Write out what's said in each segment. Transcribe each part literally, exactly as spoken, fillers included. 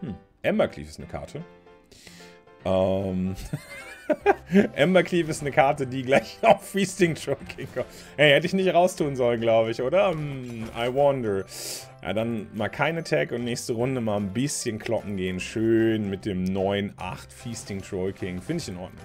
Hm. Embercleave ist eine Karte. Ähm... Embercleave ist eine Karte, die gleich auf Feasting Choking kommt. Hey, hätte ich nicht raustun sollen, glaube ich, oder? Hm, I wonder. Ja, dann mal kein Attack und nächste Runde mal ein bisschen kloppen gehen. Schön mit dem neun acht Feasting Troll King. Finde ich in Ordnung.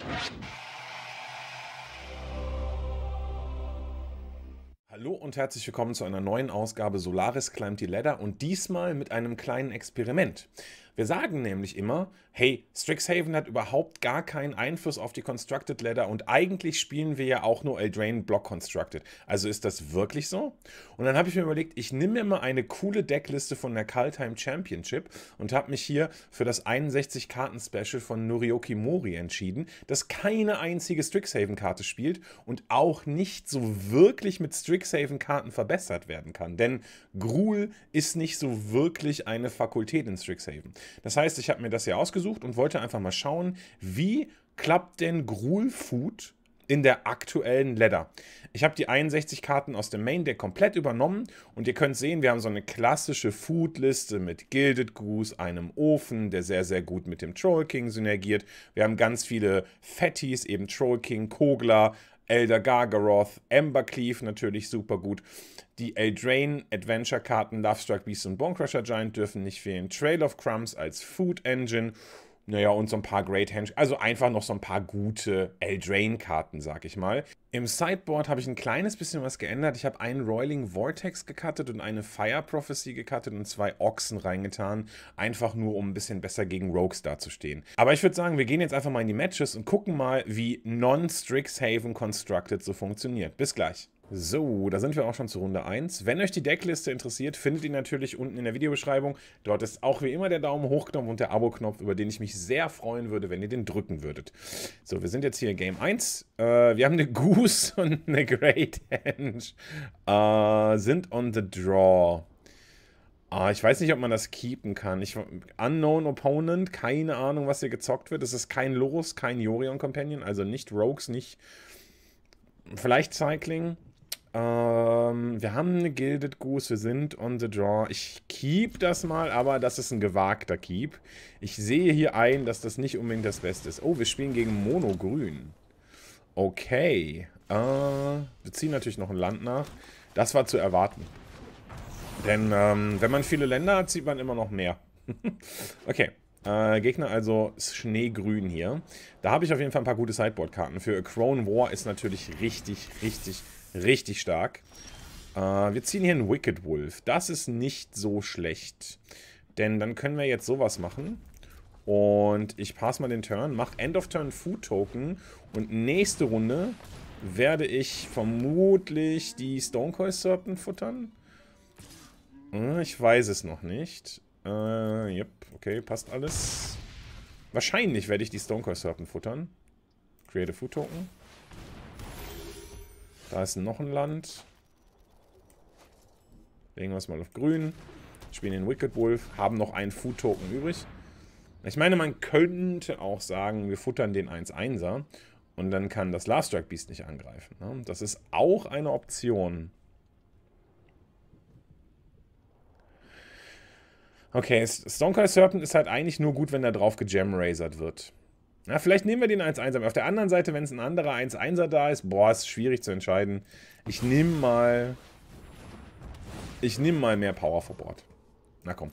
Hallo und herzlich willkommen zu einer neuen Ausgabe Solaris Climbed the Ladder und diesmal mit einem kleinen Experiment. Wir sagen nämlich immer, hey, Strixhaven hat überhaupt gar keinen Einfluss auf die Constructed Ladder und eigentlich spielen wir ja auch nur Eldraine Block Constructed. Also ist das wirklich so? Und dann habe ich mir überlegt, ich nehme mir mal eine coole Deckliste von der Kaldheim Championship und habe mich hier für das einundsechzig Karten Special von Norioki Mori entschieden, das keine einzige Strixhaven-Karte spielt und auch nicht so wirklich mit Strixhaven-Karten verbessert werden kann. Denn Gruul ist nicht so wirklich eine Fakultät in Strixhaven. Das heißt, ich habe mir das hier ausgesucht und wollte einfach mal schauen, wie klappt denn Gruul Food in der aktuellen Ladder. Ich habe die einundsechzig Karten aus dem Main Deck komplett übernommen und ihr könnt sehen, wir haben so eine klassische Food-Liste mit Gilded Goose, einem Ofen, der sehr, sehr gut mit dem Troll King synergiert. Wir haben ganz viele Fatties, eben Troll King, Kogla, Elder Gargaroth, Embercleave natürlich super gut. Die Eldraine Adventure-Karten Lovestruck Beast und Bonecrusher Giant dürfen nicht fehlen. Trail of Crumbs als Food Engine. Naja, und so ein paar Great Henge, also einfach noch so ein paar gute Eldraine-Karten, sag ich mal. Im Sideboard habe ich ein kleines bisschen was geändert. Ich habe einen Roiling Vortex gecuttet und eine Fire Prophecy gecuttet und zwei Ochsen reingetan. Einfach nur, um ein bisschen besser gegen Rogues dazustehen. Aber ich würde sagen, wir gehen jetzt einfach mal in die Matches und gucken mal, wie Non-Strixhaven Constructed so funktioniert. Bis gleich. So, da sind wir auch schon zu Runde eins. Wenn euch die Deckliste interessiert, findet ihr natürlich unten in der Videobeschreibung. Dort ist auch wie immer der Daumen hoch-Knopf und der Abo-Knopf, über den ich mich sehr freuen würde, wenn ihr den drücken würdet. So, wir sind jetzt hier in Game eins. Äh, wir haben eine Goose und eine Great Henge. Äh, sind on the draw. Ah, ich weiß nicht, ob man das keepen kann. Ich, Unknown Opponent, keine Ahnung, was hier gezockt wird. Es ist kein Lorus, kein Yorion Companion, also nicht Rogues, nicht... Vielleicht Cycling. Ähm, wir haben eine Gilded Goose, wir sind on the draw. Ich keep das mal, aber das ist ein gewagter Keep. Ich sehe hier ein, dass das nicht unbedingt das Beste ist. Oh, wir spielen gegen Mono-Grün. Okay. Äh, wir ziehen natürlich noch ein Land nach. Das war zu erwarten. Denn ähm, wenn man viele Länder hat, zieht man immer noch mehr. Okay. Äh, Gegner also Schneegrün hier. Da habe ich auf jeden Fall ein paar gute Sideboard-Karten. Für A Crone War ist natürlich richtig, richtig, richtig stark. Äh, wir ziehen hier einen Wicked Wolf. Das ist nicht so schlecht. Denn dann können wir jetzt sowas machen. Und ich passe mal den Turn, mache End of Turn Food Token. Und nächste Runde werde ich vermutlich die Stonecoil Serpent futtern. Äh, ich weiß es noch nicht. Äh, yep, okay, passt alles. Wahrscheinlich werde ich die Stonecoil Serpent futtern. Create a Food Token. Da ist noch ein Land. Legen wir es mal auf grün. Spielen den Wicked Wolf. Haben noch einen Food Token übrig. Ich meine, man könnte auch sagen, wir futtern den eins einser. Und dann kann das Lovestruck Beast nicht angreifen. Ne? Das ist auch eine Option. Okay, Stonecoil Serpent ist halt eigentlich nur gut, wenn da drauf gegemrazert wird. Na, vielleicht nehmen wir den eins einser. Auf der anderen Seite, wenn es ein anderer eins einser da ist, boah, ist schwierig zu entscheiden. Ich nehme mal... Ich nehme mal mehr Power vor Bord. Na komm.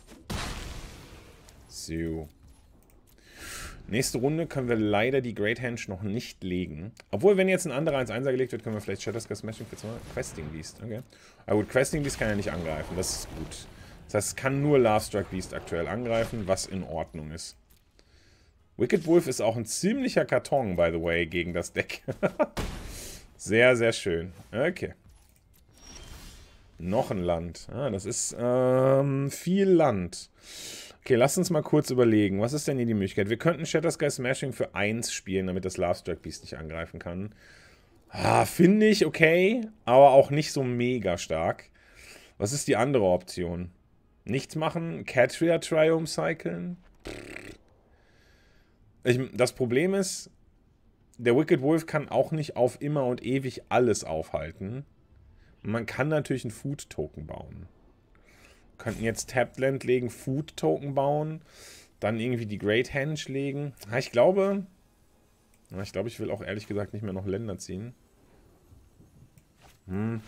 So. Nächste Runde können wir leider die Great Henge noch nicht legen. Obwohl, wenn jetzt ein anderer eins einser gelegt wird, können wir vielleicht Shattersky Smashing für zwei Questing Beast. Okay. Aber gut, Questing Beast kann ja nicht angreifen. Das ist gut. Das heißt, es kann nur Lovestruck Beast aktuell angreifen, was in Ordnung ist. Wicked Wolf ist auch ein ziemlicher Karton, by the way, gegen das Deck. Sehr, sehr schön. Okay. Noch ein Land. Ah, das ist ähm, viel Land. Okay, lasst uns mal kurz überlegen. Was ist denn hier die Möglichkeit? Wir könnten Shattersky Smashing für eins spielen, damit das Lovestruck Beast nicht angreifen kann. Ah, finde ich okay, aber auch nicht so mega stark. Was ist die andere Option? Nichts machen? Catria Triumph cyclen? Ich, das Problem ist, der Wicked Wolf kann auch nicht auf immer und ewig alles aufhalten. Man kann natürlich einen Food Token bauen. Könnten jetzt Tapped Land legen, Food Token bauen, dann irgendwie die Great Henge legen. Ja, ich glaube, ja, ich glaube, ich will auch ehrlich gesagt nicht mehr noch Länder ziehen. Hm.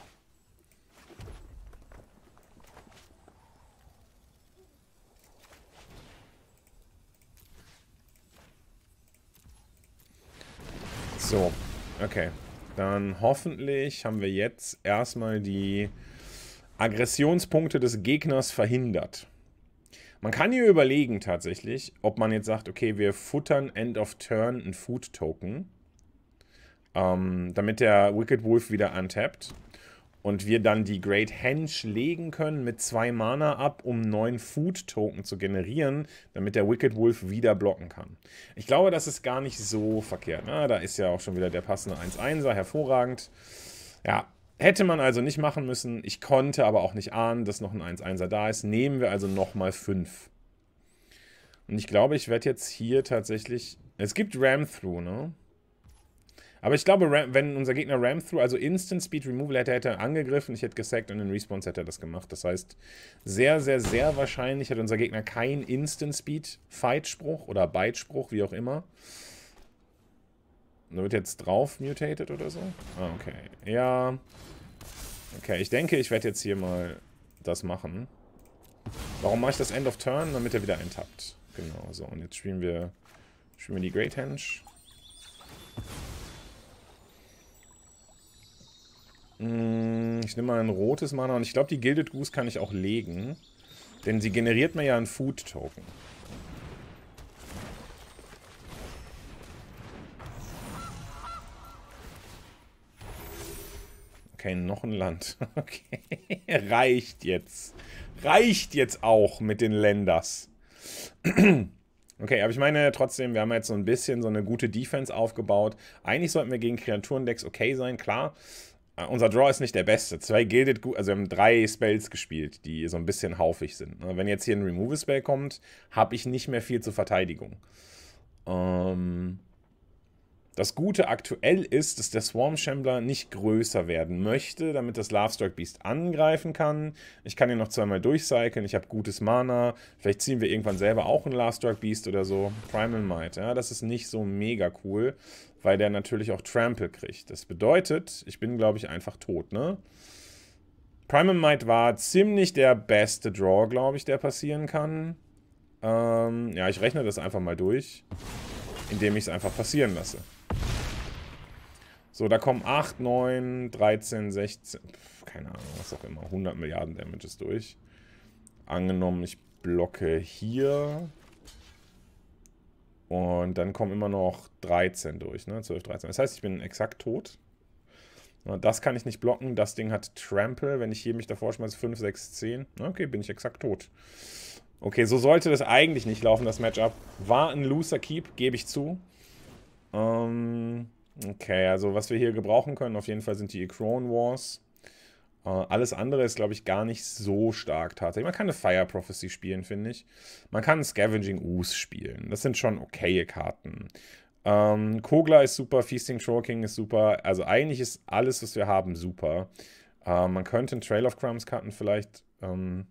So, okay. Dann hoffentlich haben wir jetzt erstmal die Aggressionspunkte des Gegners verhindert. Man kann hier überlegen tatsächlich, ob man jetzt sagt, okay, wir futtern End of Turn ein Food Token, ähm, damit der Wicked Wolf wieder untappt und wir dann die Great Henge legen können mit zwei Mana ab, um neun Food Token zu generieren, damit der Wicked Wolf wieder blocken kann. Ich glaube, das ist gar nicht so verkehrt. Na, da ist ja auch schon wieder der passende eins Einser, hervorragend. Ja, hätte man also nicht machen müssen. Ich konnte aber auch nicht ahnen, dass noch ein eins Einser da ist. Nehmen wir also nochmal fünf. Und ich glaube, ich werde jetzt hier tatsächlich... Es gibt Ram-Through, ne? Aber ich glaube, wenn unser Gegner Ram-Through, also Instant Speed Removal hätte, hätte er angegriffen, ich hätte gesackt und in Response hätte er das gemacht. Das heißt, sehr, sehr, sehr wahrscheinlich hat unser Gegner keinen Instant Speed Fight-Spruch oder Bite-Spruch, wie auch immer. Da wird jetzt drauf mutated oder so? Ah, okay. Ja. Okay, ich denke, ich werde jetzt hier mal das machen. Warum mache ich das End of Turn? Damit er wieder enttappt. Genau, so. Und jetzt spielen wir, spielen wir die Great Henge. Ich nehme mal ein rotes Mana und ich glaube, die Gilded Goose kann ich auch legen. Denn sie generiert mir ja einen Food Token. Okay, noch ein Land. Okay, reicht jetzt. Reicht jetzt auch mit den Länders. Okay, aber ich meine trotzdem, wir haben jetzt so ein bisschen so eine gute Defense aufgebaut. Eigentlich sollten wir gegen Kreaturendecks okay sein, klar. Uh, unser Draw ist nicht der beste. Zwei Gilded Goose, also wir haben drei Spells gespielt, die so ein bisschen haufig sind. Wenn jetzt hier ein Removal-Spell kommt, habe ich nicht mehr viel zur Verteidigung. Ähm... Das Gute aktuell ist, dass der Swarm Shambler nicht größer werden möchte, damit das Lovestruck Beast angreifen kann. Ich kann ihn noch zweimal durchcyclen, ich habe gutes Mana. Vielleicht ziehen wir irgendwann selber auch einen Lovestruck Beast oder so. Primal Might, ja, das ist nicht so mega cool, weil der natürlich auch Trample kriegt. Das bedeutet, ich bin, glaube ich, einfach tot, ne? Primal Might war ziemlich der beste Draw, glaube ich, der passieren kann. Ähm, ja, ich rechne das einfach mal durch, indem ich es einfach passieren lasse. So, da kommen acht, neun, dreizehn, sechzehn, pf, keine Ahnung, was auch immer, hundert Milliarden Damages durch. Angenommen, ich blocke hier. Und dann kommen immer noch dreizehn durch, ne? zwölf, dreizehn. Das heißt, ich bin exakt tot. Das kann ich nicht blocken. Das Ding hat Trample. Wenn ich hier mich davor schmeiße, fünf, sechs, zehn. Okay, bin ich exakt tot. Okay, so sollte das eigentlich nicht laufen, das Matchup. War ein loser Keep, gebe ich zu. Ähm... Okay, also was wir hier gebrauchen können, auf jeden Fall sind die Chrone Wars. Äh, alles andere ist, glaube ich, gar nicht so stark tatsächlich. Man kann eine Fire Prophecy spielen, finde ich. Man kann Scavenging Ooze spielen. Das sind schon okaye Karten. Ähm, Kogla ist super, Feasting Troll King ist super. Also eigentlich ist alles, was wir haben, super. Äh, man könnte einen Trail of Crumbs Karten vielleicht. Ähm,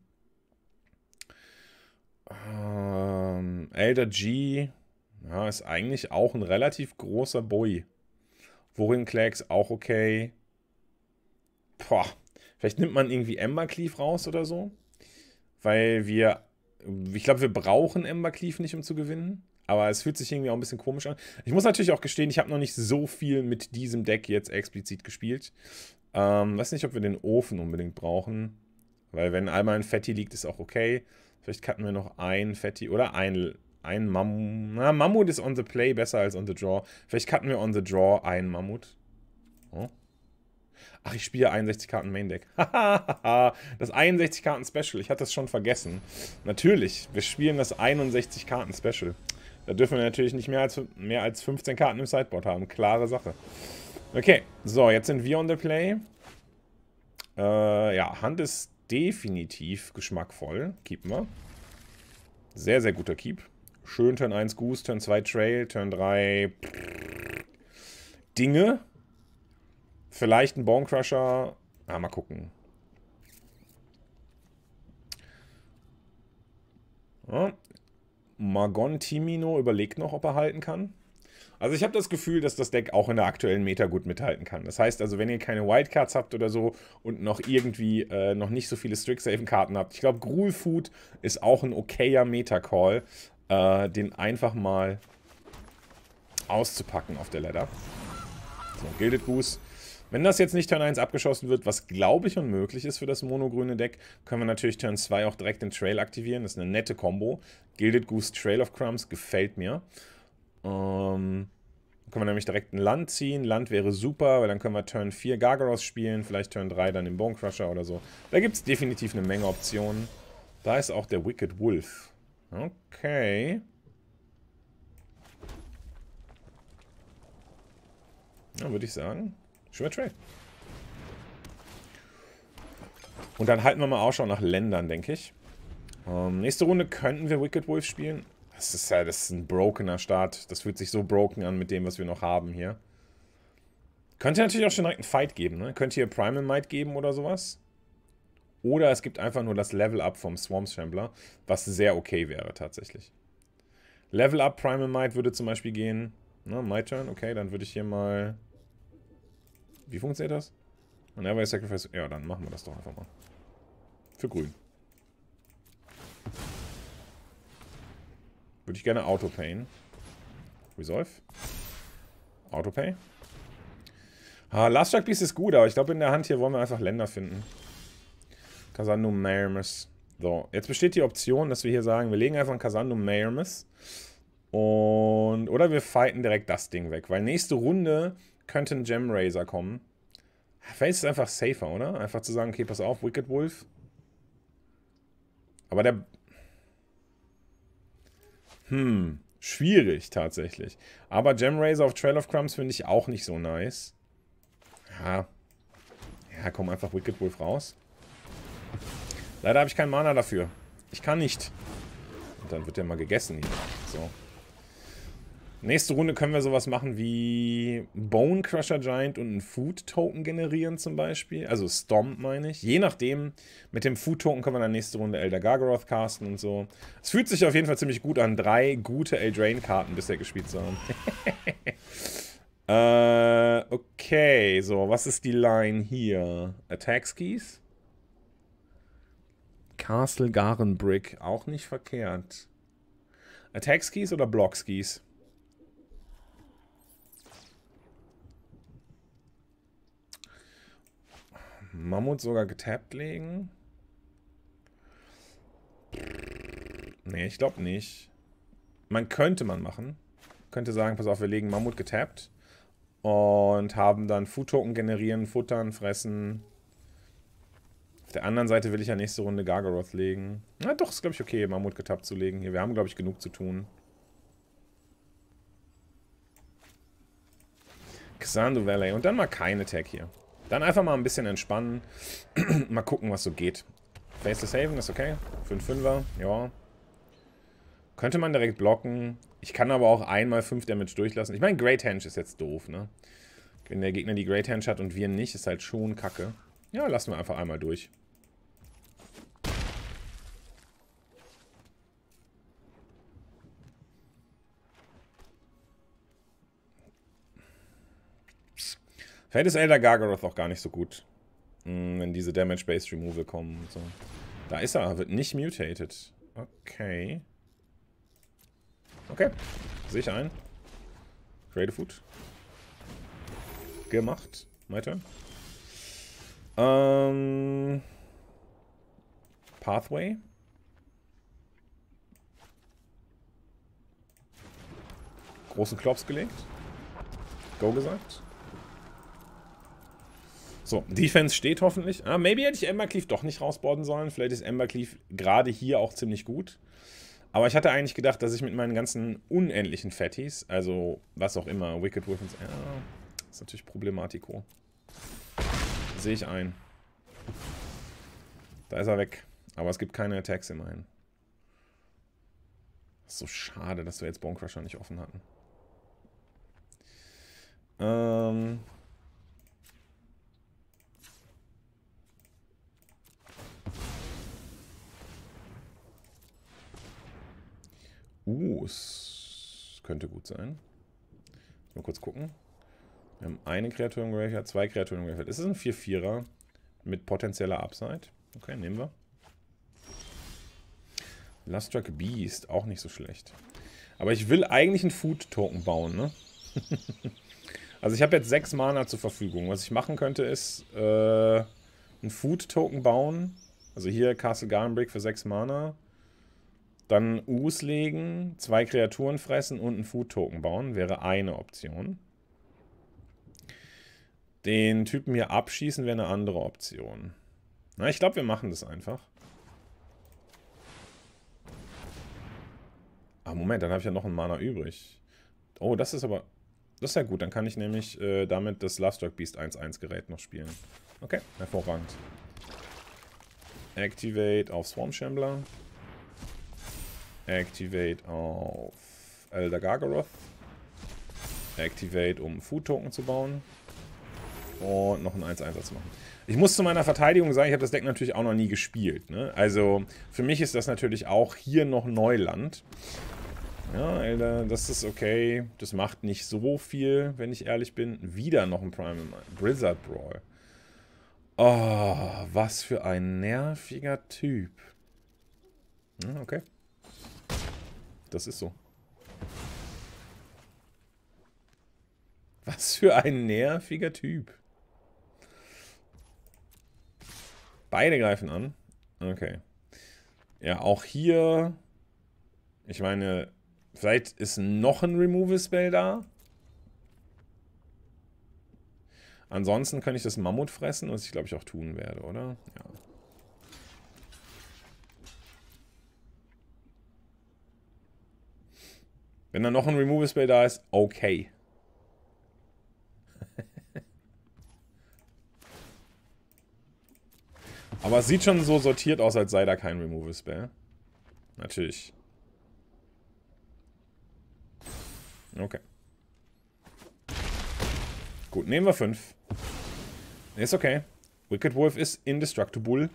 ähm, Elder G, ja, ist eigentlich auch ein relativ großer Boy. Vorinclex auch okay. Boah, vielleicht nimmt man irgendwie Embercleave raus oder so. Weil wir, ich glaube, wir brauchen Embercleave nicht, um zu gewinnen. Aber es fühlt sich irgendwie auch ein bisschen komisch an. Ich muss natürlich auch gestehen, ich habe noch nicht so viel mit diesem Deck jetzt explizit gespielt. Ähm, weiß nicht, ob wir den Ofen unbedingt brauchen. Weil wenn einmal ein Fatty liegt, ist auch okay. Vielleicht cutten wir noch ein Fatty oder ein... Ein Mammut. Na, Mammut ist on the play besser als on the draw. Vielleicht cutten wir on the draw einen Mammut. Oh. Ach, ich spiele einundsechzig Karten Main Deck. Das einundsechzig Karten Special. Ich hatte das schon vergessen. Natürlich, wir spielen das einundsechzig Karten Special. Da dürfen wir natürlich nicht mehr als, mehr als fünfzehn Karten im Sideboard haben. Klare Sache. Okay, so, jetzt sind wir on the play. Äh, ja, Hand ist definitiv geschmackvoll. Keepen wir. Sehr, sehr guter Keep. Schön Turn eins Goose, Turn zwei Trail, Turn drei Dinge. Vielleicht ein Bonecrusher. Ah, mal gucken. Ja. Magon Timino überlegt noch, ob er halten kann. Also ich habe das Gefühl, dass das Deck auch in der aktuellen Meta gut mithalten kann. Das heißt also, wenn ihr keine Wildcards habt oder so und noch irgendwie äh, noch nicht so viele Strixhaven-Karten habt, ich glaube, Gruul Food ist auch ein okayer Meta-Call, äh, den einfach mal auszupacken auf der Ladder. So, Gilded Goose. Wenn das jetzt nicht Turn eins abgeschossen wird, was glaube ich unmöglich ist für das monogrüne Deck, können wir natürlich Turn zwei auch direkt den Trail aktivieren. Das ist eine nette Combo. Gilded Goose, Trail of Crumbs gefällt mir. Ähm, dann können wir nämlich direkt ein Land ziehen. Land wäre super, weil dann können wir Turn vier Gargaros spielen, vielleicht Turn drei dann den Bonecrusher oder so. Da gibt es definitiv eine Menge Optionen. Da ist auch der Wicked Wolf. Okay. Ja, würde ich sagen. Schwer Trade. Und dann halten wir mal Ausschau nach Ländern, denke ich. Ähm, nächste Runde könnten wir Wicked Wolf spielen. Das ist ja das ist ein brokener Start. Das fühlt sich so broken an mit dem, was wir noch haben hier. Könnte natürlich auch schon direkt einen Fight geben, ne? Könnte hier Primal Might geben oder sowas. Oder es gibt einfach nur das Level Up vom Swamp Shambler, was sehr okay wäre tatsächlich. Level Up Primal Might würde zum Beispiel gehen. Ne, my turn, okay, dann würde ich hier mal... Wie funktioniert das? Whenever I sacrifice... Ja, dann machen wir das doch einfach mal. Für grün. Würde ich gerne Autopayen. Resolve. Autopay. Ah, Last Strike Beast ist gut, aber ich glaube in der Hand hier wollen wir einfach Länder finden. Khazandum Mayormas. So, jetzt besteht die Option, dass wir hier sagen, wir legen einfach ein Khazandum Mayormas. Und... Oder wir fighten direkt das Ding weg. Weil nächste Runde könnte ein Gem Razor kommen. Vielleicht ist es einfach safer, oder? Einfach zu sagen, okay, pass auf, Wicked Wolf. Aber der... Hm, schwierig tatsächlich. Aber Gem Razor auf Trail of Crumbs finde ich auch nicht so nice. Ja. Ja, komm, einfach Wicked Wolf raus. Leider habe ich keinen Mana dafür. Ich kann nicht. Und dann wird der mal gegessen hier. So. Nächste Runde können wir sowas machen wie Bone Crusher Giant und einen Food Token generieren zum Beispiel. Also Stomp meine ich. Je nachdem, mit dem Food Token können wir dann nächste Runde Elder Gargaroth casten und so. Es fühlt sich auf jeden Fall ziemlich gut an, drei gute Eldraine-Karten bisher gespielt zu haben. äh, okay, so, was ist die Line hier? Attack Skis? Castle Garen Brick, auch nicht verkehrt. Attack Skis oder Block Skis? Mammut sogar getappt legen? Nee, ich glaube nicht. Man könnte man machen. Könnte sagen, pass auf, wir legen Mammut getappt. Und haben dann Food-Token generieren, futtern, fressen. Auf der anderen Seite will ich ja nächste Runde Gargaroth legen. Na doch, ist glaube ich okay, Mammut getappt zu legen. Hier, wir haben glaube ich genug zu tun. Xandu Valley. Und dann mal kein Attack hier. Dann einfach mal ein bisschen entspannen. Mal gucken, was so geht. Faceless Haven ist okay. Für einen Fünfer, ja. Könnte man direkt blocken. Ich kann aber auch einmal fünf Damage durchlassen. Ich meine, Great Henge ist jetzt doof, ne? Wenn der Gegner die Great Henge hat und wir nicht, ist halt schon kacke. Ja, lassen wir einfach einmal durch. Vielleicht ist Elder Gargaroth auch gar nicht so gut, wenn diese Damage-Based Removal kommen und so. Da ist er, wird nicht mutated. Okay. Okay, sehe ich ein. Creative Food. Gemacht. My turn. Ähm... Pathway. Großen Klops gelegt. Go gesagt. So, Defense steht hoffentlich. Ah, maybe hätte ich Embercleave doch nicht rausboarden sollen. Vielleicht ist Embercleave gerade hier auch ziemlich gut. Aber ich hatte eigentlich gedacht, dass ich mit meinen ganzen unendlichen Fatties, also was auch immer, Wicked Wolf und... Ja, ist natürlich Problematiko. Sehe ich ein. Da ist er weg. Aber es gibt keine Attacks immerhin. Das ist so schade, dass wir jetzt Bonecrusher nicht offen hatten. Ähm... Uh, es könnte gut sein. Mal kurz gucken. Wir haben eine Kreatur im Graveyard, zwei Kreaturen im Graveyard. Ist es ein vier vierer mit potenzieller Upside? Okay, nehmen wir. Lustruck Beast, auch nicht so schlecht. Aber ich will eigentlich einen Food-Token bauen, ne? Also ich habe jetzt sechs Mana zur Verfügung. Was ich machen könnte, ist äh, einen Food-Token bauen. Also hier Castle Garnbrick für sechs Mana. Dann Us legen, zwei Kreaturen fressen und einen Food-Token bauen. Wäre eine Option. Den Typen hier abschießen wäre eine andere Option. Na, ich glaube, wir machen das einfach. Ah, Moment, dann habe ich ja noch einen Mana übrig. Oh, das ist aber... Das ist ja gut, dann kann ich nämlich äh, damit das Lustruck Beast eins eins Gerät noch spielen. Okay, hervorragend. Activate auf Swarm Shambler. Activate auf Elder Gargaroth. Activate, um Food Token zu bauen. Und noch einen eins eins zu machen. Ich muss zu meiner Verteidigung sagen, ich habe das Deck natürlich auch noch nie gespielt. Ne? Also für mich ist das natürlich auch hier noch Neuland. Ja, Alter, das ist okay. Das macht nicht so viel, wenn ich ehrlich bin. Wieder noch ein Primal Blizzard Brawl. Oh, was für ein nerviger Typ. Ja, okay. Das ist so. Was für ein nerviger Typ. Beide greifen an. Okay. Ja, auch hier... Ich meine, vielleicht ist noch ein Removal-Spell da. Ansonsten kann ich das Mammut fressen, was ich glaube ich auch tun werde, oder? Ja. Wenn da noch ein Removal-Spell da ist, okay. Aber es sieht schon so sortiert aus, als sei da kein Removal-Spell. Natürlich. Okay. Gut, nehmen wir fünf. Ist okay. Wicked Wolf ist indestructible.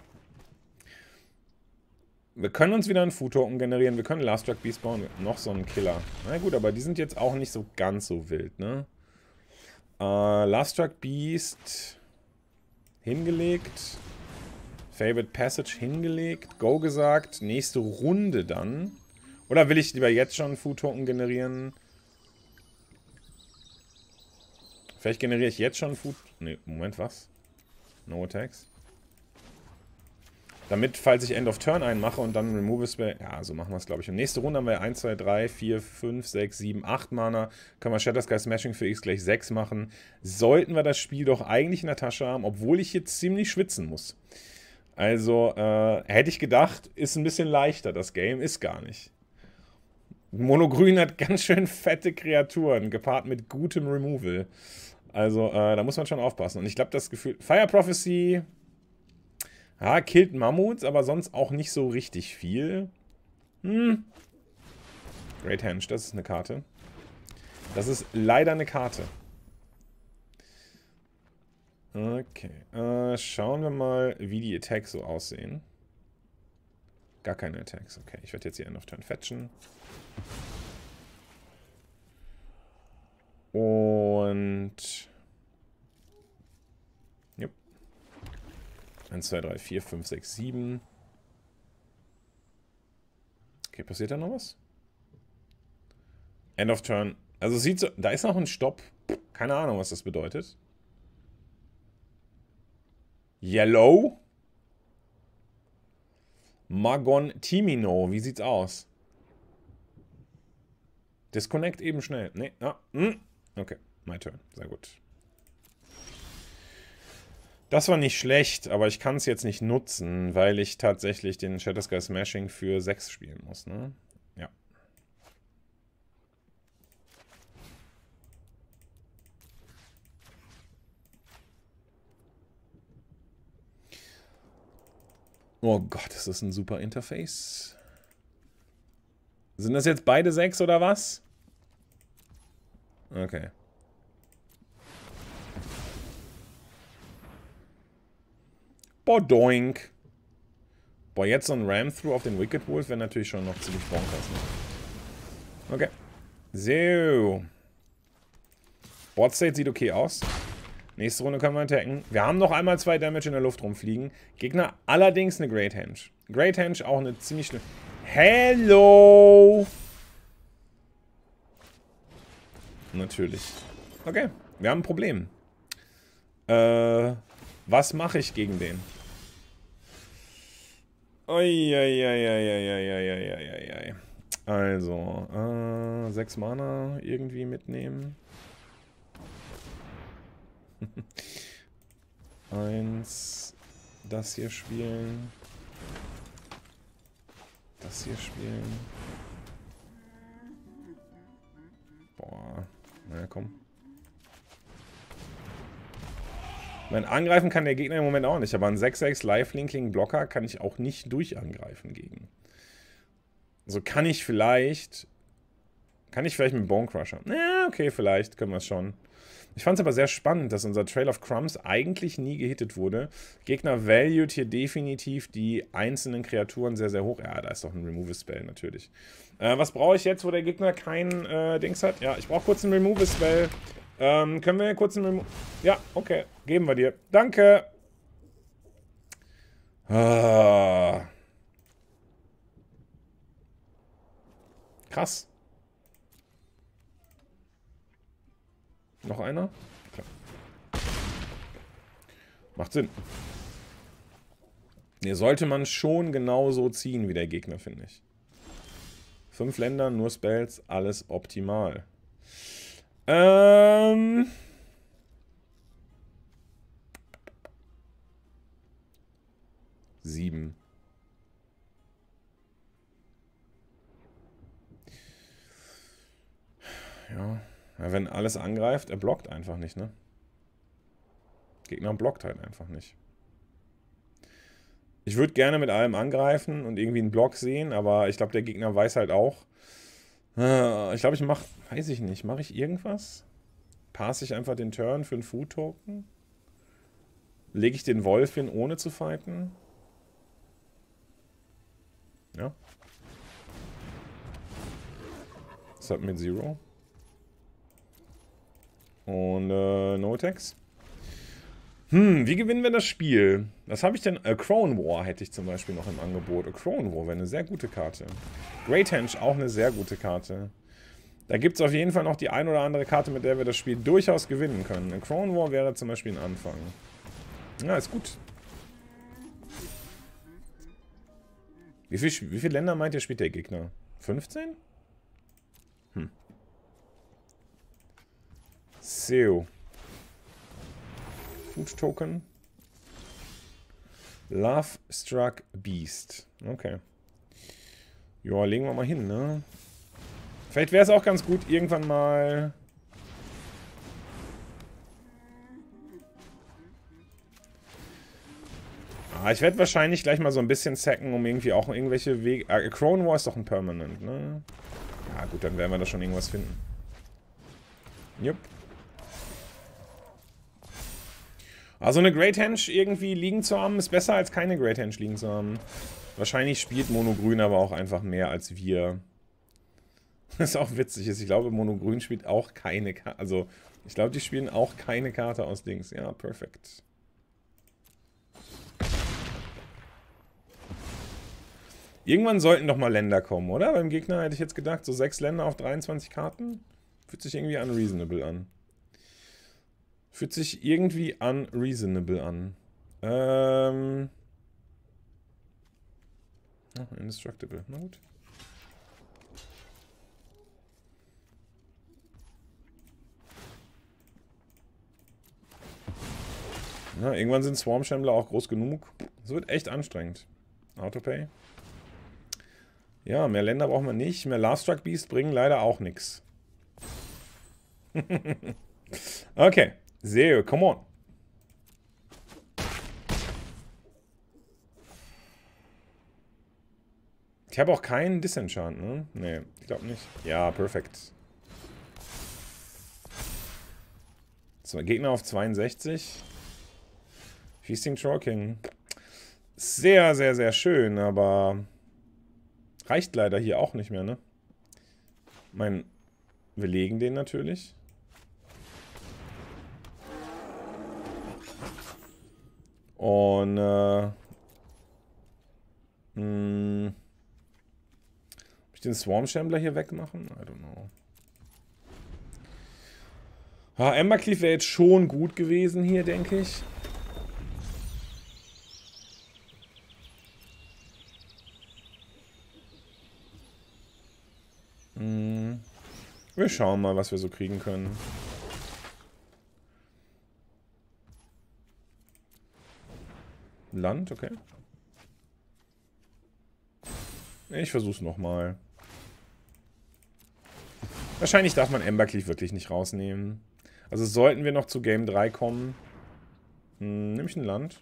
Wir können uns wieder einen Food-Token generieren. Wir können Lustruck Beast bauen. Noch so einen Killer. Na gut, aber die sind jetzt auch nicht so ganz so wild, ne? Uh, Lustruck Beast hingelegt. Favorite Passage hingelegt. Go gesagt. Nächste Runde dann. Oder will ich lieber jetzt schon einen Food-Token generieren? Vielleicht generiere ich jetzt schon Food... Ne, Moment, was? No Attacks. Damit, falls ich End of Turn einmache und dann Removal Spell... Ja, so machen wir es, glaube ich. Und nächste Runde haben wir eins, zwei, drei, vier, fünf, sechs, sieben, acht Mana. Können wir Shattersky Smashing für X gleich sechs machen. Sollten wir das Spiel doch eigentlich in der Tasche haben, obwohl ich jetzt ziemlich schwitzen muss. Also, äh, hätte ich gedacht, ist ein bisschen leichter, das Game. Ist gar nicht. Monogrün hat ganz schön fette Kreaturen, gepaart mit gutem Removal. Also, äh, da muss man schon aufpassen. Und ich glaube, das Gefühl... Fire Prophecy... Ja, killt Mammuts, aber sonst auch nicht so richtig viel. Hm. Great Henge, das ist eine Karte. Das ist leider eine Karte. Okay. Äh, schauen wir mal, wie die Attacks so aussehen. Gar keine Attacks. Okay, ich werde jetzt hier End of Turn fetchen. Und... Jupp. eins, zwei, drei, vier, fünf, sechs, sieben. Okay, passiert da noch was? End of Turn. Also sieht so... Da ist noch ein Stopp. Keine Ahnung, was das bedeutet. Yellow. Magon Timino. Wie sieht's aus? Disconnect eben schnell. Nee, ah, hm. Okay, my turn. Sehr gut. Das war nicht schlecht, aber ich kann es jetzt nicht nutzen, weil ich tatsächlich den Shattersky Smashing für sechs spielen muss, ne? Ja. Oh Gott, ist das ein super Interface. Sind das jetzt beide sechs oder was? Okay. Boah, doink. Boah, jetzt so ein Ram-Through auf den Wicked Wolf wäre natürlich schon noch ziemlich bonkers, ne? Okay. So. Board State sieht okay aus. Nächste Runde können wir attacken. Wir haben noch einmal zwei Damage in der Luft rumfliegen. Gegner allerdings eine Great Henge. Great Henge auch eine ziemlich schlimme... Hello! Natürlich. Okay, wir haben ein Problem. Äh, was mache ich gegen den? Uiuiuiuiuiuiui. Also, äh, sechs Mana irgendwie mitnehmen. Eins. Das hier spielen. Das hier spielen. Boah. Na komm. Mein Angreifen kann der Gegner im Moment auch nicht, aber ein sechs sechs Lifelinking Blocker kann ich auch nicht durchangreifen gegen. Also kann ich vielleicht... Kann ich vielleicht mit Bone Crusher? Ja, okay, vielleicht können wir es schon. Ich fand es aber sehr spannend, dass unser Trail of Crumbs eigentlich nie gehittet wurde. Gegner valued hier definitiv die einzelnen Kreaturen sehr, sehr hoch. Ja, da ist doch ein Remove-Spell natürlich. Äh, was brauche ich jetzt, wo der Gegner kein äh, Dings hat? Ja, ich brauche kurz einen Remove-Spell. Ähm, können wir kurz einen Remove... Ja, okay. Geben wir dir. Danke. Ah. Krass. Noch einer? Klar. Macht Sinn. Ne, sollte man schon genauso ziehen wie der Gegner, finde ich. Fünf Länder, nur Spells, alles optimal. Ähm... Sieben. Ja. Ja, wenn alles angreift, er blockt einfach nicht, ne? Gegner blockt halt einfach nicht. Ich würde gerne mit allem angreifen und irgendwie einen Block sehen, aber ich glaube, der Gegner weiß halt auch. Ich glaube, ich mache, weiß ich nicht, mache ich irgendwas? Passe ich einfach den Turn für einen Food-Token? Lege ich den Wolf hin, ohne zu fighten? Ja. Submit Zero. Und äh, No-Attacks. Hm, wie gewinnen wir das Spiel? Was habe ich denn? A Crown War hätte ich zum Beispiel noch im Angebot. A Crown War wäre eine sehr gute Karte. Great Henge auch eine sehr gute Karte. Da gibt es auf jeden Fall noch die ein oder andere Karte, mit der wir das Spiel durchaus gewinnen können. A Crown War wäre zum Beispiel ein Anfang. Ja, ist gut. Wie, viel, wie viele Länder meint ihr, spielt der Gegner? fünfzehn? Hm. So. Food Token. Love Struck Beast. Okay. Ja, legen wir mal hin, ne? Vielleicht wäre es auch ganz gut, irgendwann mal... Ah, ich werde wahrscheinlich gleich mal so ein bisschen sacken, um irgendwie auch irgendwelche Wege... Ah, Crown War ist doch ein Permanent, ne? Ja gut, dann werden wir da schon irgendwas finden. Jupp. Also eine Great Henge irgendwie liegen zu haben, ist besser als keine Great Henge liegen zu haben. Wahrscheinlich spielt Mono Grün aber auch einfach mehr als wir. Das ist auch witzig. Ich glaube, Mono Grün spielt auch keine Karte. Also, ich glaube, die spielen auch keine Karte aus Dings. Ja, perfekt. Irgendwann sollten doch mal Länder kommen, oder? Beim Gegner hätte ich jetzt gedacht, so sechs Länder auf dreiundzwanzig Karten. Fühlt sich irgendwie unreasonable an. Fühlt sich irgendwie unreasonable an. Ähm. Oh, indestructible. Na gut. Ja, irgendwann sind Swarm Shambler auch groß genug. Das wird echt anstrengend. Autopay. Ja, mehr Länder brauchen wir nicht. Mehr Love Struck Beast bringen leider auch nichts. Okay. Sehr, come on. Ich habe auch keinen Disenchant, ne? Nee, ich glaube nicht. Ja, perfekt. So, Gegner auf zweiundsechzig. Feasting Troll King. Sehr, sehr, sehr schön, aber reicht leider hier auch nicht mehr, ne? Mein, wir legen den natürlich. Und, äh... Mh, muss ich den Swarm Shambler hier wegmachen? I don't know. Ah, Embercleave wäre jetzt schon gut gewesen hier, denke ich. Hm. Wir schauen mal, was wir so kriegen können. Land, okay. Ich versuch's nochmal. Wahrscheinlich darf man Embercleave wirklich nicht rausnehmen. Also sollten wir noch zu Game drei kommen. Hm, nehme ich ein Land.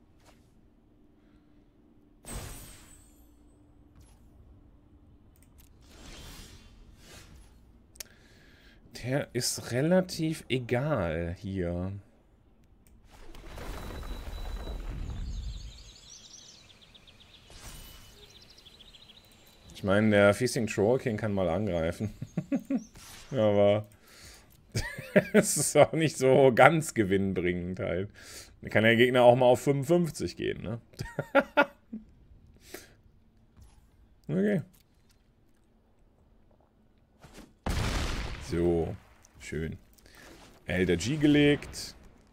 Der ist relativ egal hier. Ich meine, der Feasting Troll King kann mal angreifen. Aber es ist auch nicht so ganz gewinnbringend halt. Dann kann der Gegner auch mal auf fünfundfünfzig gehen, ne? Okay. So, schön. Elder G gelegt.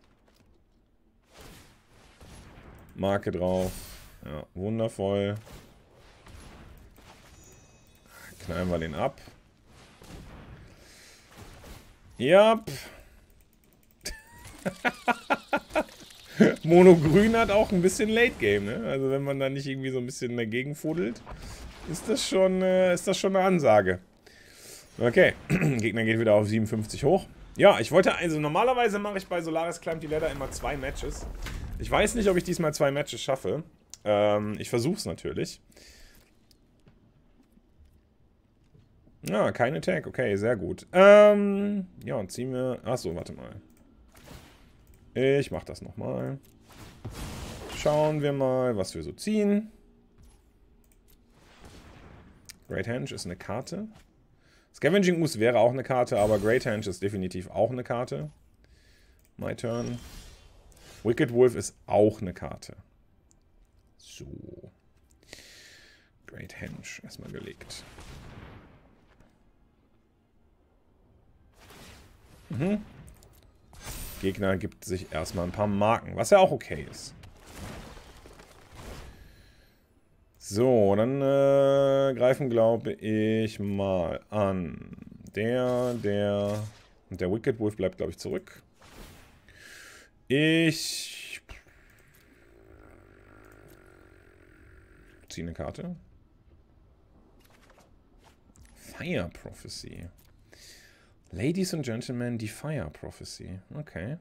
Marke drauf. Ja, wundervoll. Knallen wir den ab. Ja. Mono Grün hat auch ein bisschen Late Game, ne? Also wenn man da nicht irgendwie so ein bisschen dagegen fuddelt, ist das schon, äh, ist das schon eine Ansage. Okay, Gegner geht wieder auf siebenundfünfzig hoch. Ja, ich wollte, also normalerweise mache ich bei Solaris Climb die Ladder immer zwei Matches. Ich weiß nicht, ob ich diesmal zwei Matches schaffe. Ähm, ich versuche es natürlich. Ja, kein Attack. Okay, sehr gut. Ähm, ja, und ziehen wir... Achso, warte mal. Ich mach das nochmal. Schauen wir mal, was wir so ziehen. Great Henge ist eine Karte. Scavenging Ooze wäre auch eine Karte, aber Great Henge ist definitiv auch eine Karte. My turn. Wicked Wolf ist auch eine Karte. So. Great Henge erstmal gelegt. Mhm. Gegner gibt sich erstmal ein paar Marken, was ja auch okay ist. So, dann äh, greifen, glaube ich, mal an. Der, der... Und der Wicked Wolf bleibt, glaube ich, zurück. Ich... ziehe eine Karte. Fire Prophecy. Ladies and Gentlemen, die Fire Prophecy. Okay.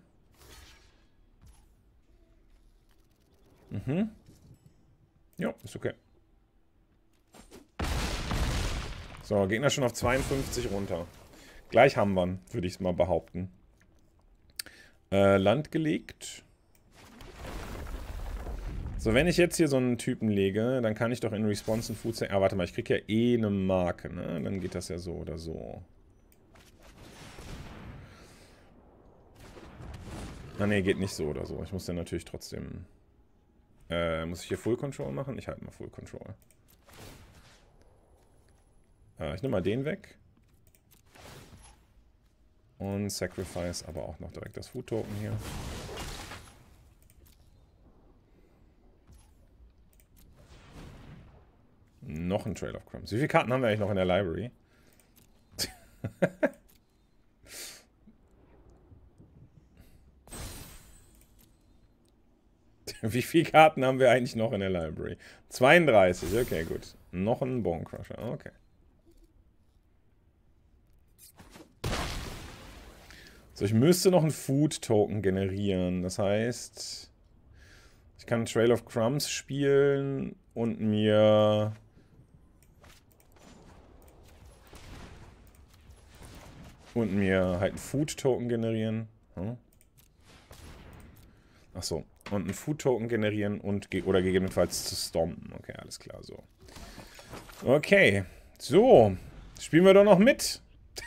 Mhm. Ja, ist okay. So, Gegner schon auf zweiundfünfzig runter. Gleich haben wir ihn, würde ich es mal behaupten. Äh, Land gelegt. So, wenn ich jetzt hier so einen Typen lege, dann kann ich doch in Response ein Food... Ah, warte mal, ich kriege ja eh eine Marke, ne? Dann geht das ja so oder so. Ah, ne, geht nicht so oder so. Ich muss dann natürlich trotzdem... Äh, muss ich hier Full Control machen? Ich halte mal Full Control. Äh, ich nehme mal den weg. Und Sacrifice aber auch noch direkt das Food Token hier. Noch ein Trail of Crumbs. Wie viele Karten haben wir eigentlich noch in der Library? Wie viele Karten haben wir eigentlich noch in der Library? zweiunddreißig, okay, gut. Noch ein Bone Crusher, okay. So, ich müsste noch einen Food Token generieren. Das heißt, ich kann Trail of Crumbs spielen und mir... Und mir halt einen Food Token generieren. Hm? Achso. Und einen Food Token generieren und ge oder gegebenenfalls zu stompen. Okay, alles klar, so. Okay. So. Spielen wir doch noch mit.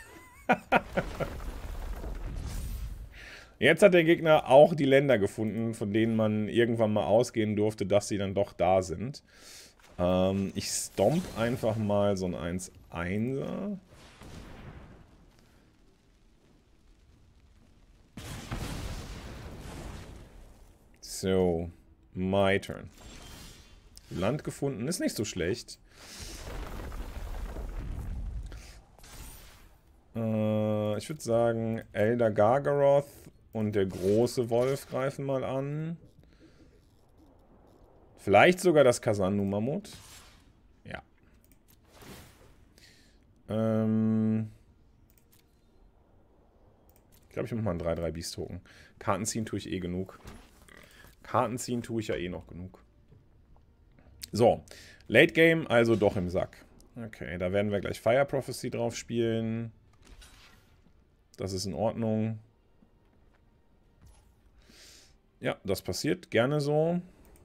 Jetzt hat der Gegner auch die Länder gefunden, von denen man irgendwann mal ausgehen durfte, dass sie dann doch da sind. Ähm, ich stomp einfach mal so ein eins einser. So, my turn. Land gefunden, ist nicht so schlecht. Äh, ich würde sagen, Elder Gargaroth und der große Wolf greifen mal an. Vielleicht sogar das Kazandu-Mammut. Ja. Ähm ich glaube, ich mache mal einen drei drei Beast-Token. Karten ziehen tue ich eh genug. Karten ziehen tue ich ja eh noch genug. So. Late Game also doch im Sack. Okay, da werden wir gleich Fire Prophecy drauf spielen. Das ist in Ordnung. Ja, das passiert gerne so.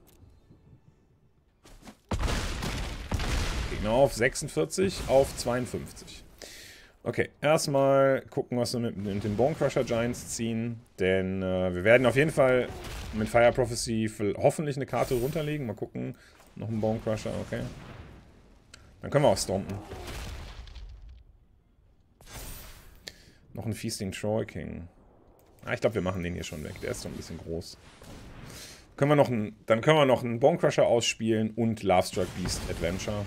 Gegner auf sechsundvierzig auf zweiundfünfzig. Okay, erstmal gucken, was wir mit, mit den Bonecrusher Giants ziehen. Denn äh, wir werden auf jeden Fall mit Fire Prophecy hoffentlich eine Karte runterlegen. Mal gucken. Noch ein Bonecrusher, okay. Dann können wir auch stompen. Noch ein Feasting Troll King. Ah, ich glaube, wir machen den hier schon weg. Der ist so ein bisschen groß. Können wir noch ein, dann können wir noch einen Bonecrusher ausspielen und Lovestruck Beast Adventure.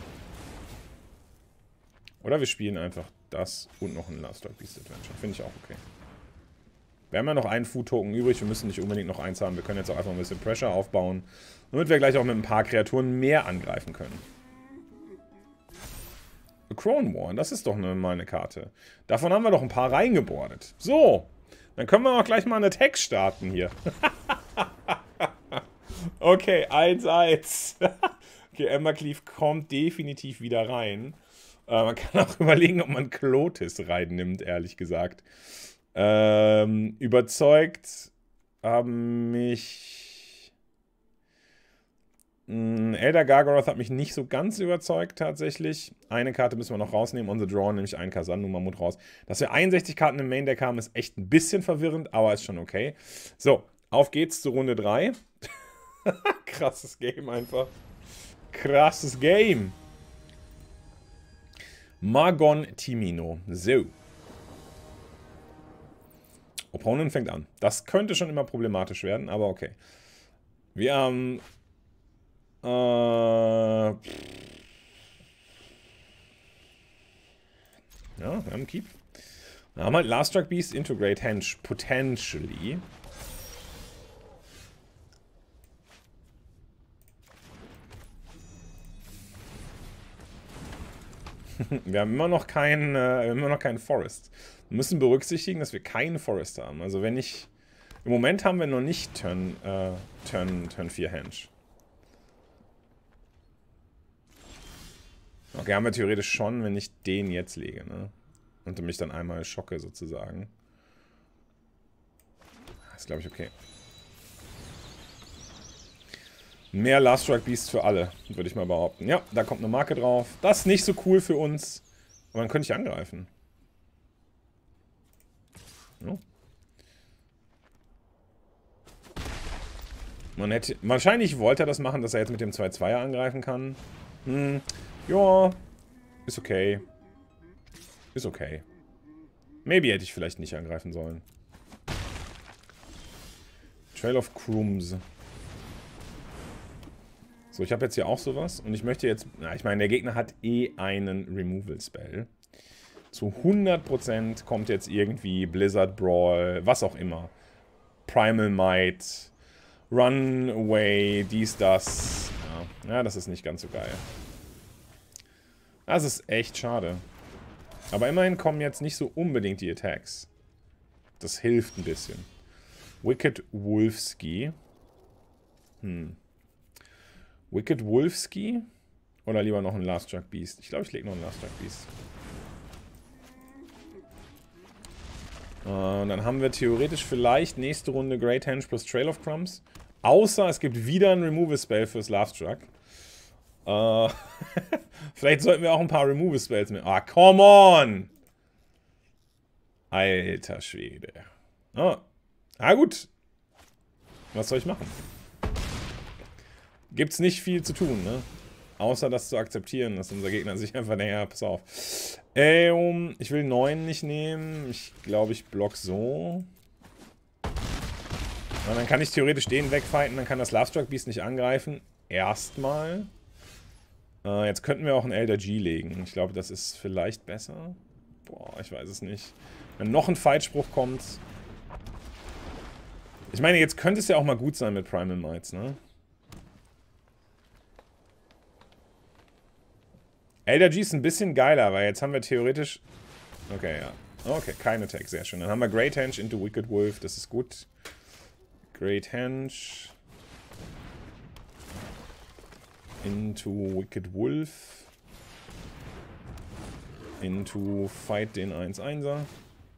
Oder wir spielen einfach das und noch ein Lovestruck Beast Adventure. Finde ich auch okay. Wir haben ja noch einen Food-Token übrig. Wir müssen nicht unbedingt noch eins haben. Wir können jetzt auch einfach ein bisschen Pressure aufbauen. Damit wir gleich auch mit ein paar Kreaturen mehr angreifen können. A Crone Warren, das ist doch eine, mal eine Karte. Davon haben wir doch ein paar reingebordet. So, dann können wir auch gleich mal eine Attack starten hier. Okay, eins eins. Okay, Embercleave kommt definitiv wieder rein. Äh, man kann auch überlegen, ob man Klotis reinnimmt, ehrlich gesagt. Ähm, überzeugt haben mich... Elder Gargaroth hat mich nicht so ganz überzeugt, tatsächlich. Eine Karte müssen wir noch rausnehmen, on the draw, nämlich einen Kazandu-Mammut raus. Dass wir einundsechzig Karten im Main-Deck haben, ist echt ein bisschen verwirrend, aber ist schon okay. So, auf geht's zu Runde drei. Krasses Game einfach. Krasses Game. Magon Timino. So. Opponent fängt an. Das könnte schon immer problematisch werden, aber okay. Wir haben... Äh... Ja, wir haben einen Keep. Wir haben halt Lovestruck Beast into Great Henge, potentially. Wir haben immer noch keinen, äh, immer noch keinen Forest. Wir müssen berücksichtigen, dass wir keinen Forest haben. Also wenn ich... Im Moment haben wir noch nicht Turn, äh, Turn, Turn vier Henge. Okay, haben wir theoretisch schon, wenn ich den jetzt lege, ne? Und mich dann einmal schocke, sozusagen. Das ist, glaube ich, okay. Mehr Lovestruck Beast für alle, würde ich mal behaupten. Ja, da kommt eine Marke drauf. Das ist nicht so cool für uns. Aber dann könnte ich angreifen. Ja. Man hätte, wahrscheinlich wollte er das machen, dass er jetzt mit dem zwei zweier angreifen kann. Hm, ja, ist okay. Ist okay. Maybe hätte ich vielleicht nicht angreifen sollen. Trail of Crumbs. So, ich habe jetzt hier auch sowas. Und ich möchte jetzt... Na, ich meine, der Gegner hat eh einen Removal-Spell. Zu hundert Prozent kommt jetzt irgendwie Blizzard Brawl, was auch immer. Primal Might, Runaway, dies, das. Ja, ja, das ist nicht ganz so geil. Das ist echt schade. Aber immerhin kommen jetzt nicht so unbedingt die Attacks. Das hilft ein bisschen. Wicked Wolfski. Hm. Wicked Wolfski? Oder lieber noch ein Lovestruck Beast? Ich glaube, ich lege noch ein Lovestruck Beast. Und dann haben wir theoretisch vielleicht nächste Runde Great Henge plus Trail of Crumbs. Außer es gibt wieder ein Removal-Spell fürs Lovestruck. Äh, vielleicht sollten wir auch ein paar Removal-Spells mit... Ah, come on! Alter Schwede. Oh. Ah, gut. Was soll ich machen? Gibt's nicht viel zu tun, ne? Außer das zu akzeptieren, dass unser Gegner sich einfach... Naja, pass auf. Ähm, ich will neun nicht nehmen. Ich glaube, ich block so. Und dann kann ich theoretisch den wegfighten. Dann kann das Lovestruck Beast nicht angreifen. Erstmal. Äh, jetzt könnten wir auch einen Elder G legen. Ich glaube, das ist vielleicht besser. Boah, ich weiß es nicht. Wenn noch ein Fightspruch kommt... Ich meine, jetzt könnte es ja auch mal gut sein mit Primal Mites, ne? Elder G ist ein bisschen geiler, weil jetzt haben wir theoretisch... Okay, ja. Okay, kein Attack, sehr schön. Dann haben wir Great Henge into Wicked Wolf, das ist gut. Great Henge into Wicked Wolf into Fight den eins einser.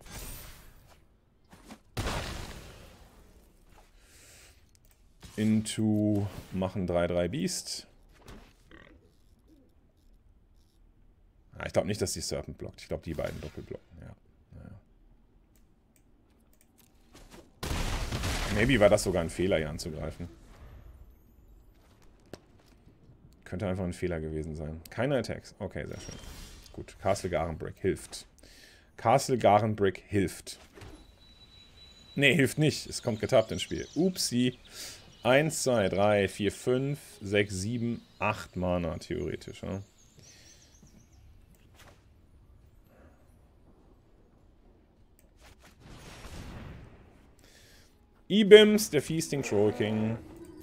Into machen drei drei Beast. Ah, ich glaube nicht, dass die Serpent blockt. Ich glaube, die beiden doppelblocken. Ja. Ja. Maybe war das sogar ein Fehler, hier anzugreifen. Könnte einfach ein Fehler gewesen sein. Keine Attacks. Okay, sehr schön. Gut. Castle Garenbrick hilft. Castle Garenbrick hilft. Nee, hilft nicht. Es kommt getappt ins Spiel. Upsi. eins, zwei, drei, vier, fünf, sechs, sieben, acht Mana theoretisch. Ja? Ibims, der Feasting Troll King.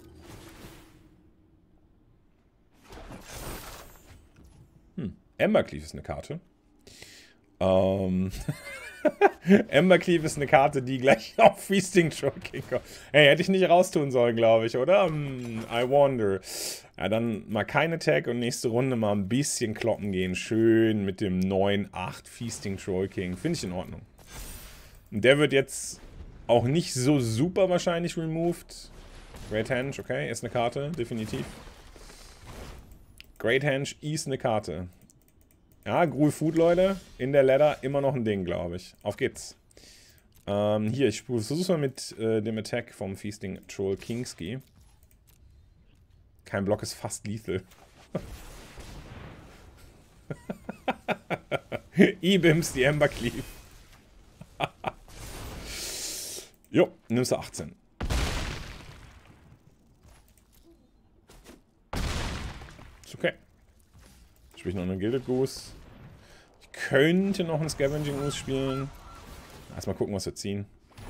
Hm. Embercleave ist eine Karte. Ähm. Embercleave ist eine Karte, die gleich auf Feasting Troll King kommt. Hey, hätte ich nicht raustun sollen, glaube ich, oder? Hm, I wonder. Ja, dann mal keine Tag und nächste Runde mal ein bisschen kloppen gehen. Schön mit dem neun acht Feasting Troll King. Finde ich in Ordnung. Und der wird jetzt auch nicht so super wahrscheinlich removed. Great Henge, okay, ist eine Karte, definitiv. Great Henge ist eine Karte. Ja, Gruul Food, Leute. In der Ladder immer noch ein Ding, glaube ich. Auf geht's. Ähm, hier, ich versuch's mal mit äh, dem Attack vom Feasting Troll Kingski. Kein Block ist fast lethal. Ibims, die Embercleave. Jo, nimmst du achtzehn. Ist okay. Spiele ich noch eine Gilded Goose. Ich könnte noch einen Scavenging Goose spielen. Erstmal gucken, was wir ziehen.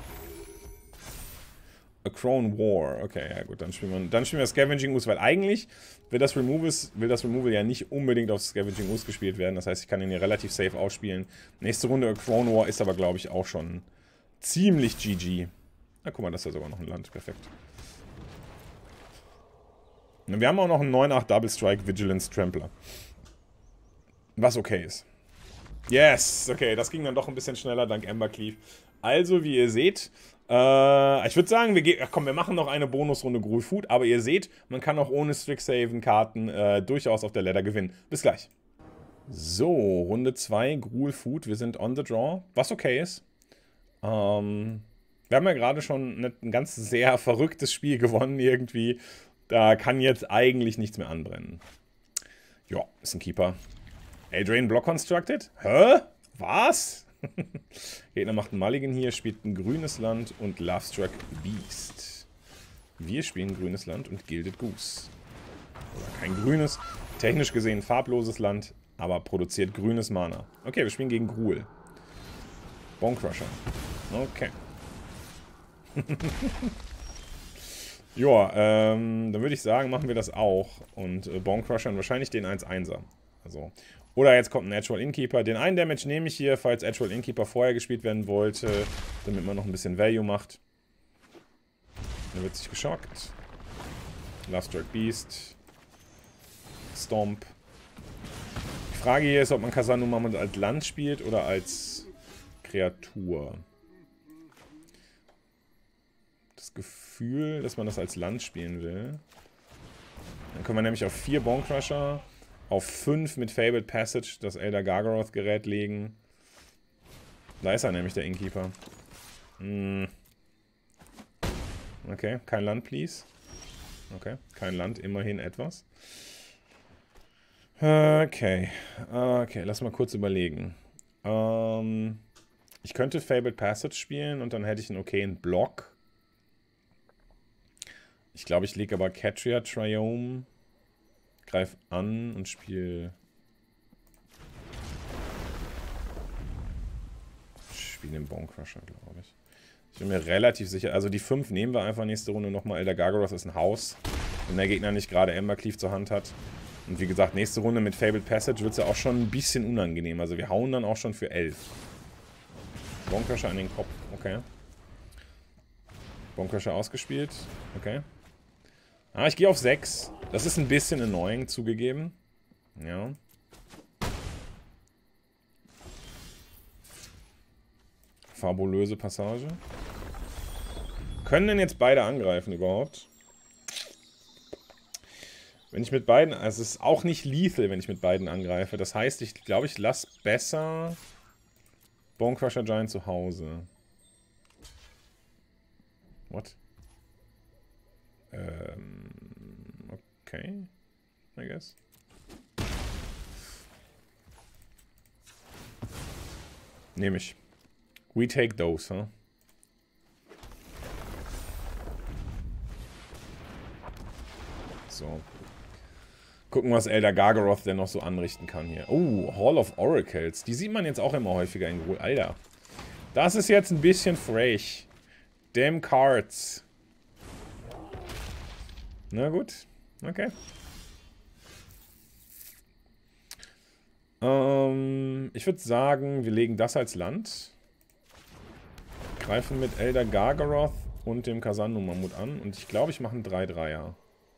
A Crone War. Okay, ja gut, dann spielen wir, dann spielen wir Scavenging Goose, weil eigentlich will das, Removal, will das Removal ja nicht unbedingt auf Scavenging Goose gespielt werden. Das heißt, ich kann ihn hier relativ safe ausspielen. Nächste Runde A Crone War ist aber, glaube ich, auch schon ziemlich G G. Na, guck mal, das ist ja sogar noch ein Land. Perfekt. Und wir haben auch noch einen neun acht Double Strike Vigilance Trampler. Was okay ist. Yes! Okay, das ging dann doch ein bisschen schneller dank Embercleave. Also, wie ihr seht, äh, ich würde sagen, wir gehen, ach komm, wir machen noch eine Bonusrunde Gruul Food, aber ihr seht, man kann auch ohne Strixhaven-Karten äh, durchaus auf der Ladder gewinnen. Bis gleich. So, Runde zwei, Gruul Food, wir sind on the draw, was okay ist. Ähm, wir haben ja gerade schon ein ganz sehr verrücktes Spiel gewonnen irgendwie. Da kann jetzt eigentlich nichts mehr anbrennen. Ja, ist ein Keeper. Eldraine Block Constructed? Hä? Was? Gegner macht einen Mulligan hier, spielt ein grünes Land und Lovestruck Beast. Wir spielen grünes Land und Gilded Goose. Oder kein grünes, technisch gesehen farbloses Land, aber produziert grünes Mana. Okay, wir spielen gegen Gruul. Bonecrusher. Okay. Joa, ähm, dann würde ich sagen, machen wir das auch. Und äh, Bonecrushern wahrscheinlich den eins einser. Also. Oder jetzt kommt ein Natural Innkeeper. Den einen Damage nehme ich hier, falls Natural Innkeeper vorher gespielt werden wollte, damit man noch ein bisschen Value macht. Er wird sich geschockt. Lovestruck Beast. Stomp. Die Frage hier ist, ob man Khazan-Numamant als Land spielt oder als Kreatur. Das Gefühl, dass man das als Land spielen will. Dann können wir nämlich auf vier Bonecrusher, auf fünf mit Fabled Passage das Elder Gargaroth Gerät legen. Da ist er nämlich, der Innkeeper. Hm. Okay, kein Land, please. Okay, kein Land, immerhin etwas. Okay, okay, lass mal kurz überlegen. Ähm, ich könnte Fabled Passage spielen und dann hätte ich einen okayen Block. Ich glaube, ich lege aber Catria Triome, greif an und spiele... Ich spiele den Bonecrusher, glaube ich. Ich bin mir relativ sicher, also die fünf nehmen wir einfach nächste Runde nochmal. Elder Gargaroth ist ein Haus, wenn der Gegner nicht gerade Embercleave zur Hand hat. Und wie gesagt, nächste Runde mit Fabled Passage wird es ja auch schon ein bisschen unangenehm. Also wir hauen dann auch schon für elf. Bonecrusher an den Kopf, okay. Bonecrusher ausgespielt, okay. Ah, ich gehe auf sechs. Das ist ein bisschen annoying, zugegeben. Ja. Fabulöse Passage. Können denn jetzt beide angreifen überhaupt? Wenn ich mit beiden... Also es ist auch nicht lethal, wenn ich mit beiden angreife. Das heißt, ich glaube, ich lasse besser Bonecrusher Giant zu Hause. What? Ähm... Okay. I guess. Nehme ich. We take those, huh? So. Gucken, was Elder Gargaroth denn noch so anrichten kann hier. Oh, Hall of Oracles. Die sieht man jetzt auch immer häufiger in Gruul. Alter. Das ist jetzt ein bisschen frech. Damn Cards. Na gut. Okay. Ähm, ich würde sagen, wir legen das als Land. Greifen mit Elder Gargaroth und dem Khazan-Mammut an. Und ich glaube, ich mache einen drei Dreier.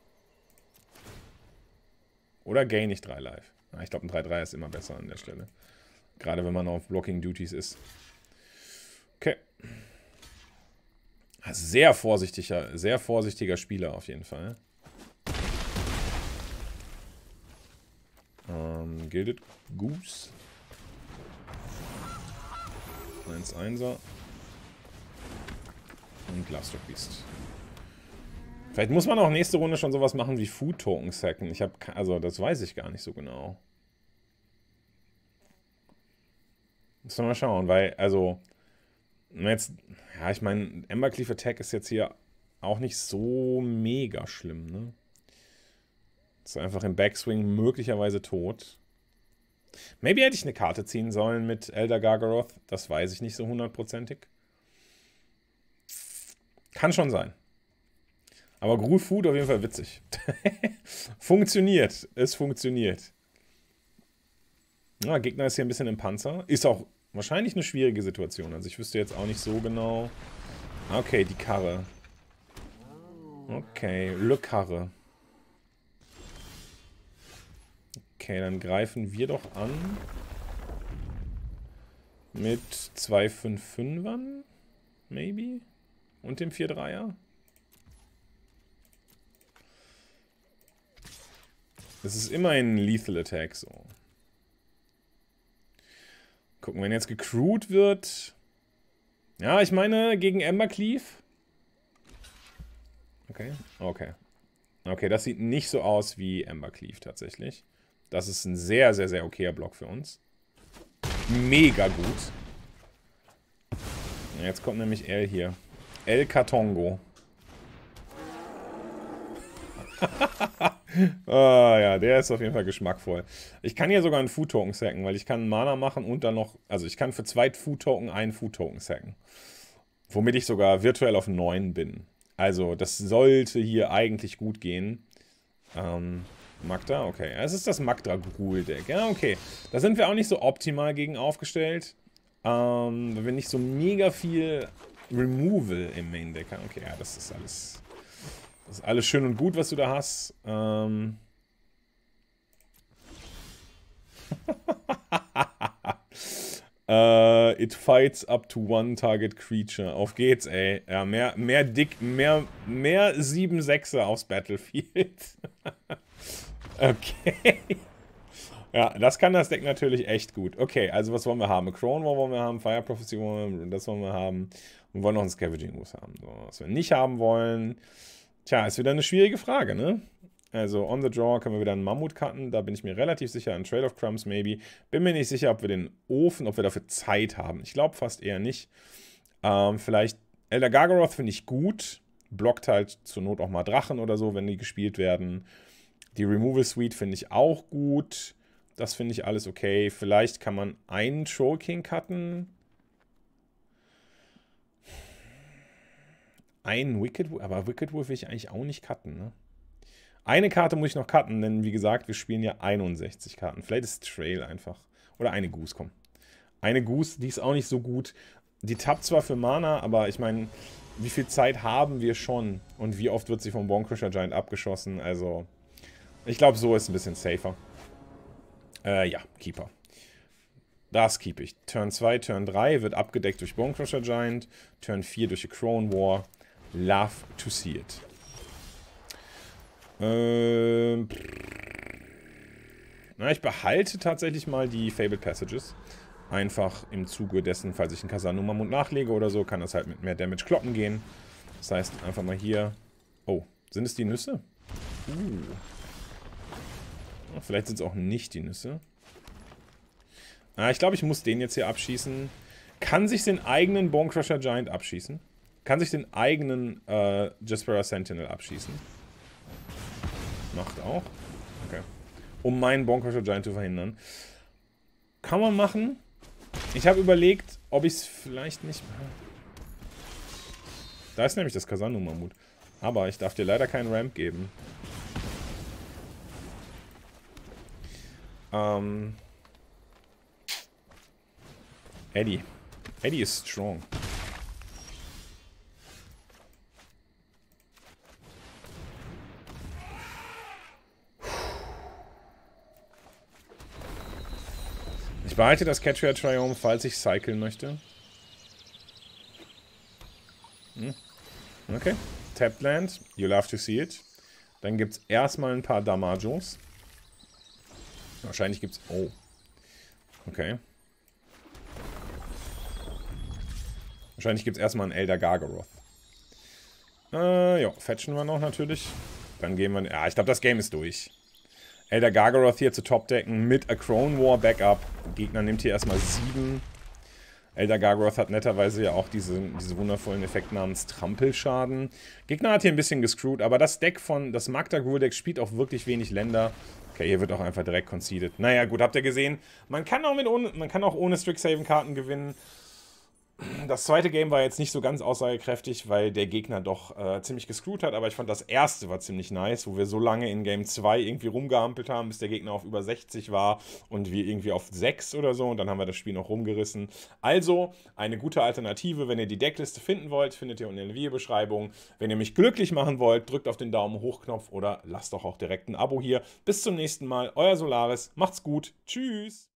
Oder gain ich drei Life. Ja, ich glaube, ein drei Dreier ist immer besser an der Stelle. Gerade wenn man auf Blocking Duties ist. Okay. Sehr vorsichtiger, sehr vorsichtiger Spieler auf jeden Fall. Ähm, Gilded Goose. eins Einser. Und Glasstock Beast. Vielleicht muss man auch nächste Runde schon sowas machen wie Food Token sacken. Ich habe, also das weiß ich gar nicht so genau. Müssen wir mal schauen, weil, also, jetzt, ja, ich meine, Embercleave Attack ist jetzt hier auch nicht so mega schlimm, ne? Ist einfach im Backswing möglicherweise tot. Maybe hätte ich eine Karte ziehen sollen mit Elder Gargaroth. Das weiß ich nicht so hundertprozentig. Kann schon sein. Aber Gruul Food auf jeden Fall witzig. Funktioniert. Es funktioniert. Ja, Gegner ist hier ein bisschen im Panzer. Ist auch wahrscheinlich eine schwierige Situation. Also ich wüsste jetzt auch nicht so genau. Okay, die Karre. Okay, Le Karre. Okay, dann greifen wir doch an. Mit zwei fünf fünfern. Maybe. Und dem vier Dreier. Das ist immer ein Lethal Attack so. Gucken, wenn jetzt gecrewt wird. Ja, ich meine, gegen Embercleave. Okay, okay. Okay, das sieht nicht so aus wie Embercleave tatsächlich. Das ist ein sehr, sehr, sehr okayer Block für uns. Mega gut. Jetzt kommt nämlich L hier. El Katongo. Ah ja, der ist auf jeden Fall geschmackvoll. Ich kann hier sogar einen Food Token sacken, weil ich kann einen Mana machen und dann noch, also ich kann für zwei Food Token einen Food Token sacken. Womit ich sogar virtuell auf neun bin. Also das sollte hier eigentlich gut gehen. Ähm, Magda, okay. Es ist das Magda Gruul Deck. Ja, okay. Da sind wir auch nicht so optimal gegen aufgestellt. Ähm, weil wir nicht so mega viel Removal im Main Deck haben. Okay, ja, das ist alles... Das ist alles schön und gut, was du da hast. Ähm uh, it fights up to one target creature. Auf geht's, ey. Ja, mehr, mehr dick, mehr, mehr sieben Sechser aufs Battlefield. Okay. Ja, das kann das Deck natürlich echt gut. Okay, also was wollen wir haben? Crown War wollen wir haben, Fire Prophecy wollen wir, das wollen wir haben. Wir wollen noch einen Scavenging Ooze haben. So, was wir nicht haben wollen, tja, ist wieder eine schwierige Frage, ne? Also on the draw können wir wieder einen Mammut cutten, da bin ich mir relativ sicher, ein Trail of Crumbs maybe. Bin mir nicht sicher, ob wir den Ofen, ob wir dafür Zeit haben. Ich glaube fast eher nicht. Ähm, vielleicht Elder Gargaroth finde ich gut. Blockt halt zur Not auch mal Drachen oder so, wenn die gespielt werden. Die Removal Suite finde ich auch gut. Das finde ich alles okay. Vielleicht kann man einen Troll King cutten. Einen Wicked Wolf, aber Wicked Wolf will ich eigentlich auch nicht cutten, ne? Eine Karte muss ich noch cutten, denn wie gesagt, wir spielen ja einundsechzig Karten. Vielleicht ist Trail einfach. Oder eine Goose, komm. Eine Goose, die ist auch nicht so gut. Die tappt zwar für Mana, aber ich meine, wie viel Zeit haben wir schon? Und wie oft wird sie vom Bonecrusher Giant abgeschossen? Also, ich glaube, so ist ein bisschen safer. Äh, ja, Keeper. Das keep ich. Turn zwei, Turn drei wird abgedeckt durch Bonecrusher Giant. Turn vier durch a Crown War. Love to see it. Ähm, na, ich behalte tatsächlich mal die Fabled Passages. Einfach im Zuge dessen, falls ich einen Khazan-Mammut nachlege oder so, kann das halt mit mehr Damage kloppen gehen. Das heißt, einfach mal hier... Oh, sind es die Nüsse? Uh. Vielleicht sind es auch nicht die Nüsse. Ah, ich glaube, ich muss den jetzt hier abschießen. Kann sich den eigenen Bonecrusher Giant abschießen? Kann sich den eigenen äh, Jaspera Sentinel abschießen? Macht auch. Okay. Um meinen Bonecrusher Giant zu verhindern. Kann man machen. Ich habe überlegt, ob ich es vielleicht nicht... Da ist nämlich das Khazan-Mammut. Aber ich darf dir leider keinen Ramp geben. Ähm... Eddie. Eddie ist strong. Ich behalte das Catchware Triumph, falls ich cyclen möchte. Hm. Okay. Tapped Land. You love to see it. Dann gibt es erstmal ein paar Damajos. Wahrscheinlich gibt es... Oh. Okay. Wahrscheinlich gibt es erstmal einen Elder Gargaroth. Äh, ja, fetchen wir noch natürlich. Dann gehen wir... Ja, ich glaube, das Game ist durch. Elder Gargaroth hier zu Topdecken mit a Crown War Backup. Gegner nimmt hier erstmal sieben. Elder Gargaroth hat netterweise ja auch diese, diese wundervollen Effekt namens Trampelschaden. Gegner hat hier ein bisschen gescrewt, aber das Deck von... Das Magda Gruul Deck spielt auch wirklich wenig Länder. Okay, hier wird auch einfach direkt conceded. Naja, gut, habt ihr gesehen. Man kann auch, mit ohne, man kann auch ohne Strixhaven-Karten gewinnen. Das zweite Game war jetzt nicht so ganz aussagekräftig, weil der Gegner doch äh, ziemlich gescrewt hat, aber ich fand das erste war ziemlich nice, wo wir so lange in Game zwei irgendwie rumgehampelt haben, bis der Gegner auf über sechzig war und wir irgendwie auf sechs oder so und dann haben wir das Spiel noch rumgerissen. Also eine gute Alternative, wenn ihr die Deckliste finden wollt, findet ihr unten in der Videobeschreibung. Wenn ihr mich glücklich machen wollt, drückt auf den Daumen hoch-Knopf oder lasst doch auch direkt ein Abo hier. Bis zum nächsten Mal, euer Solaris, macht's gut, tschüss!